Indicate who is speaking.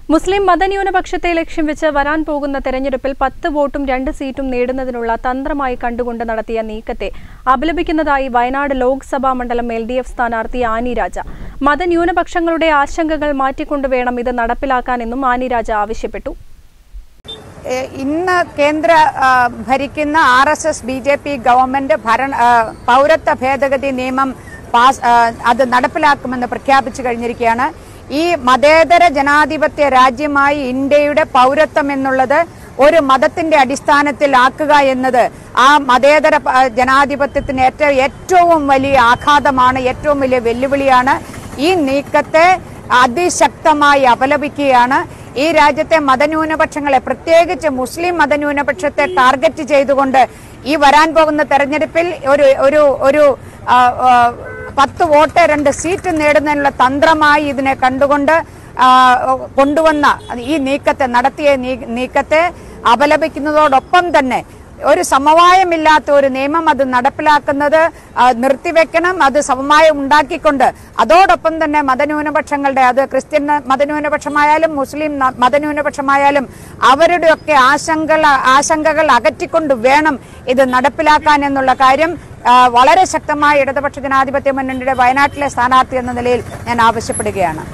Speaker 1: മുസ്ലിം മതന്യൂനപക്ഷത്തെ ലക്ഷ്യം വെച്ച് വരാൻ പോകുന്ന തെരഞ്ഞെടുപ്പിൽ 10 വോട്ടും 2 സീറ്റും നേടുന്നതിനുള്ള തന്ത്രമായി കണ്ടുകൊണ്ട് നടത്തിയ നീക്കത്തെ അപലപിക്കുന്നതായി വയനാട് ലോക്സഭാ മണ്ഡലം LDF സ്ഥാനാർത്ഥി ആനി രാജ. മതന്യൂനപക്ഷങ്ങളുടെ ആശങ്കകൾ മാറ്റിക്കൊണ്ടുവേണം ഇത് നടപ്പിലാക്കാനെന്നും ആനി രാജ ആവശ്യപ്പെട്ടു.
Speaker 2: ഇന്ന് കേന്ദ്ര ഭരിക്കുന്ന RSS BJP ഗവൺമെന്റ് പൗരത്വ ഭേദഗതി നിയമം അത് നടപ്പിലാക്കുമെന്ന് പ്രഖ്യാപിച്ചു കഴിഞ്ഞിരിക്കുകയാണ്. ഈ മതേതര ജനാധിപത്യ രാജ്യമായി ഇന്ത്യയുടെ പൗരത്വം എന്നുള്ളത് ഒരു മതത്തിന്റെ അടിസ്ഥാനത്തിലാക്കുക എന്നത് ആ മതേതര ജനാധിപത്യത്തിന് ഏറ്റവും വലിയ ആഘാതമാണ്, ഏറ്റവും വലിയ വെല്ലുവിളിയാണ്. ഈ നീക്കത്തെ അതിശക്തമായി അപലപിക്കുകയാണ്. ഈ രാജ്യത്തെ മതന്യൂനപക്ഷങ്ങളെ, പ്രത്യേകിച്ച് മുസ്ലിം മതന്യൂനപക്ഷത്തെ ടാർഗറ്റ് ചെയ്തുകൊണ്ട് ഈ വരാൻ പോകുന്ന തെരഞ്ഞെടുപ്പിൽ ഒരു 10 വോട്ട് 2 സീറ്റ് നേടുന്നതിനുള്ള തന്ത്രമായി ഇതിനെ കണ്ടുകൊണ്ട് കൊണ്ടുവന്ന ഈ നീക്കത്തെ നടത്തിയ നീക്കത്തെ അപലപിക്കുന്നതോടൊപ്പം തന്നെ ഒരു സമവായമില്ലാത്ത ഒരു നിയമം അത് നടപ്പിലാക്കുന്നത് നിർത്തിവെക്കണം. അത് സമവായം ഉണ്ടാക്കിക്കൊണ്ട് അതോടൊപ്പം തന്നെ മതന്യൂനപക്ഷങ്ങളുടെ, അത് ക്രിസ്ത്യൻ മതന്യൂനപക്ഷമായാലും മുസ്ലിം മതന്യൂനപക്ഷമായാലും അവരുടെയൊക്കെ ആശങ്കകൾ അകറ്റിക്കൊണ്ട് വേണം ഇത് നടപ്പിലാക്കാൻ എന്നുള്ള കാര്യം വളരെ ശക്തമായ ഇടതുപക്ഷ ജനാധിപത്യ മുന്നണിയുടെ വയനാട്ടിലെ സ്ഥാനാർത്ഥി എന്ന നിലയിൽ ഞാൻ ആവശ്യപ്പെടുകയാണ്.